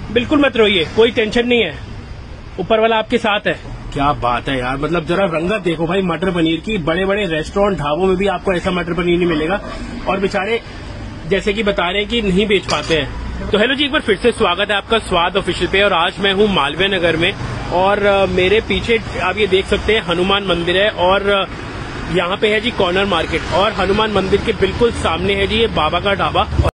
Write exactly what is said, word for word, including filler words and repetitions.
बिल्कुल मत रोइए, कोई टेंशन नहीं है, ऊपर वाला आपके साथ है। क्या बात है यार, मतलब जरा रंगत देखो भाई मटर पनीर की। बड़े बड़े रेस्टोरेंट ढाबों में भी आपको ऐसा मटर पनीर नहीं मिलेगा, और बेचारे जैसे कि बता रहे हैं कि नहीं बेच पाते हैं। तो हेलो जी, एक बार फिर से स्वागत है आपका स्वाद ऑफिशियल पे। और आज मैं हूँ मालवीय नगर में, और मेरे पीछे आप ये देख सकते हैं हनुमान मंदिर है, और यहाँ पे है जी कॉर्नर मार्केट, और हनुमान मंदिर के बिल्कुल सामने है जी ये बाबा का ढाबा।